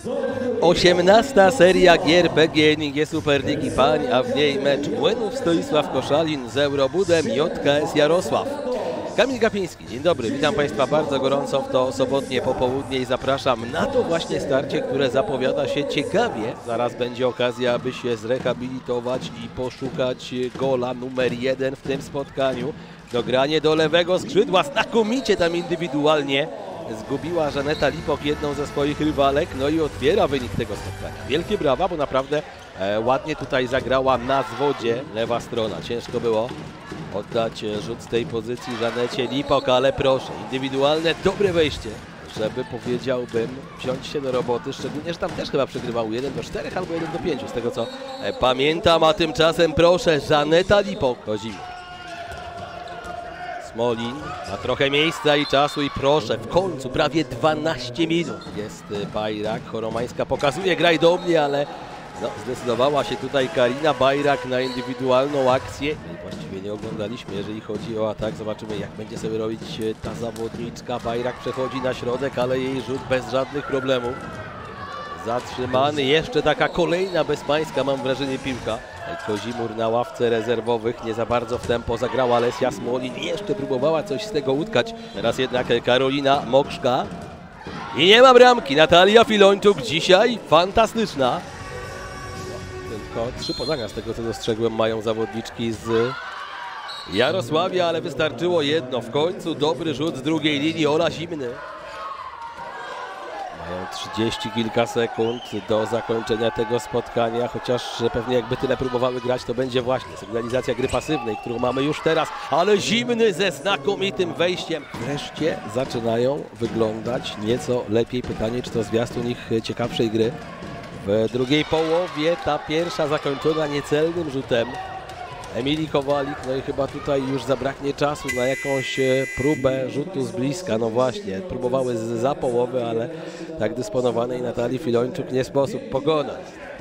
18. seria gier PGNiG Superligi Pań, a w niej mecz Młynów Stoisław Koszalin z Eurobudem JKS Jarosław. Kamil Gapiński, dzień dobry, witam Państwa bardzo gorąco w to sobotnie popołudnie i zapraszam na to właśnie starcie, które zapowiada się ciekawie. Zaraz będzie okazja, aby się zrehabilitować i poszukać gola numer 1 w tym spotkaniu. Dogranie do lewego skrzydła, znakomicie tam indywidualnie zgubiła Żaneta Lipok jedną ze swoich rywalek, no i otwiera wynik tego spotkania. Wielkie brawa, bo naprawdę ładnie tutaj zagrała na zwodzie lewa strona. Ciężko było oddać rzut z tej pozycji Żanecie Lipok, ale proszę, indywidualne, dobre wejście, żeby, powiedziałbym, wziąć się do roboty, szczególnie, że tam też chyba przegrywał 1-4 albo 1-5, z tego co pamiętam, a tymczasem proszę, Żaneta Lipok, Kozimierz. Smolin ma trochę miejsca i czasu i proszę, w końcu prawie 12 minut jest Bajrak. Choromańska pokazuje, graj do mnie, ale no, zdecydowała się tutaj Karina Bajrak na indywidualną akcję. I właściwie nie oglądaliśmy, jeżeli chodzi o atak. Zobaczymy, jak będzie sobie robić ta zawodniczka. Bajrak przechodzi na środek, ale jej rzut bez żadnych problemów. Zatrzymany, jeszcze taka kolejna bezpańska, mam wrażenie, piłka. Kozimur na ławce rezerwowych, nie za bardzo w tempo zagrała Lesja Smolin, jeszcze próbowała coś z tego utkać. Teraz jednak Karolina Mokrzka. I nie ma bramki, Natalia Filończuk dzisiaj fantastyczna. Tylko 3 podania z tego co dostrzegłem mają zawodniczki z Jarosławia, ale wystarczyło jedno. W końcu dobry rzut z drugiej linii, Ola Zimny. Mają 30 kilka sekund do zakończenia tego spotkania, chociaż pewnie jakby tyle próbowały grać, to będzie właśnie sygnalizacja gry pasywnej, którą mamy już teraz, ale Zimny ze znakomitym wejściem. Wreszcie zaczynają wyglądać nieco lepiej. Pytanie, czy to zwiastun ich ciekawszej gry. W drugiej połowie ta pierwsza zakończona niecelnym rzutem Emilii Kowalik, no i chyba tutaj już zabraknie czasu na jakąś próbę rzutu z bliska. No właśnie, próbowały za połowy, ale tak dysponowanej Natalii Filończuk nie sposób pokonać.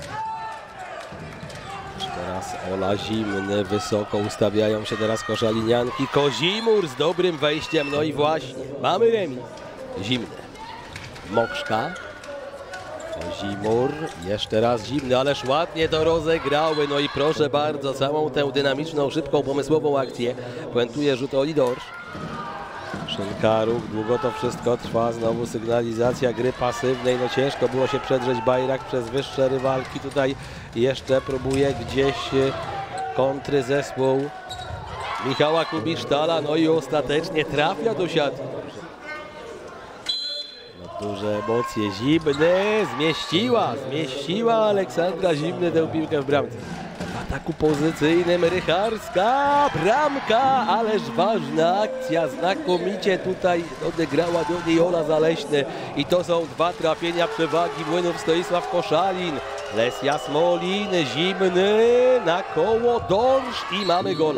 Teraz Ola Zimny, wysoko ustawiają się teraz koszalinianki. Kozimur z dobrym wejściem, no i właśnie, mamy remis. Zimny, Mokrzka. Kozimur, jeszcze raz Zimny, ależ ładnie to rozegrały, no i proszę bardzo, całą tę dynamiczną, szybką, pomysłową akcję puentuje rzut Oli Dorsz. Szynkaruk, długo to wszystko trwa, znowu sygnalizacja gry pasywnej, no ciężko było się przedrzeć Bajrak przez wyższe rywalki, tutaj jeszcze próbuje gdzieś kontry zespół Michała Kubisztala, no i ostatecznie trafia do siatki. Duże emocje, Zimny, zmieściła Aleksandra Zimny tę piłkę w bramce. W ataku pozycyjnym Rycharska, bramka, ależ ważna akcja, znakomicie tutaj odegrała do niej Ola Zaleśny i to są 2 trafienia przewagi Młynów Stoisław Koszalin. Lesja Smolin, Zimny na koło, Dorsz i mamy gola.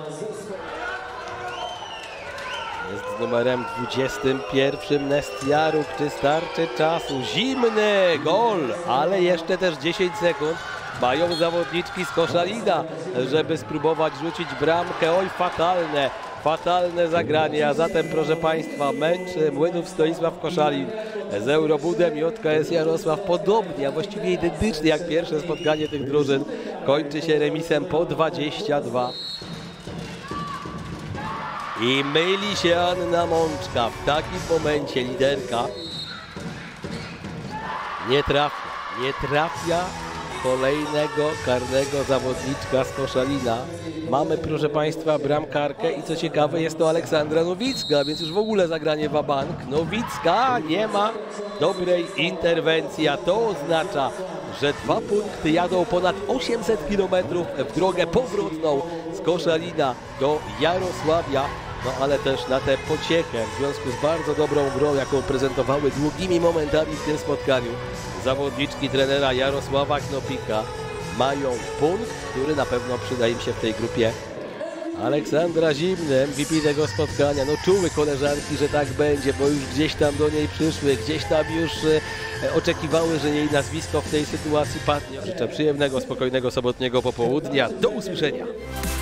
Jest z numerem 21 Nestiaruk, czy starczy czasu? Zimny, gol, ale jeszcze też 10 sekund mają zawodniczki z Koszalina, żeby spróbować rzucić bramkę. Oj, fatalne zagranie, a zatem proszę Państwa, mecz Młynów Stoisław Koszalin z Eurobudem JKS Jarosław podobnie, a właściwie identycznie jak pierwsze spotkanie tych drużyn, kończy się remisem po 22. I myli się Anna Mączka, w takim momencie liderka nie trafia kolejnego karnego zawodniczka z Koszalina. Mamy, proszę Państwa, bramkarkę i co ciekawe, jest to Aleksandra Nowicka, więc już w ogóle zagranie wabank. Nowicka, nie ma dobrej interwencji, a to oznacza, że 2 punkty jadą ponad 800 km w drogę powrotną z Koszalina do Jarosławia. No ale też na tę pociechę w związku z bardzo dobrą grą, jaką prezentowały długimi momentami w tym spotkaniu, zawodniczki trenera Jarosława Knopika mają punkt, który na pewno przyda im się w tej grupie. Aleksandra Zimny, MVP tego spotkania, no czuły koleżanki, że tak będzie, bo już gdzieś tam do niej przyszły, gdzieś tam już oczekiwały, że jej nazwisko w tej sytuacji padnie. Życzę przyjemnego, spokojnego sobotniego popołudnia. Do usłyszenia.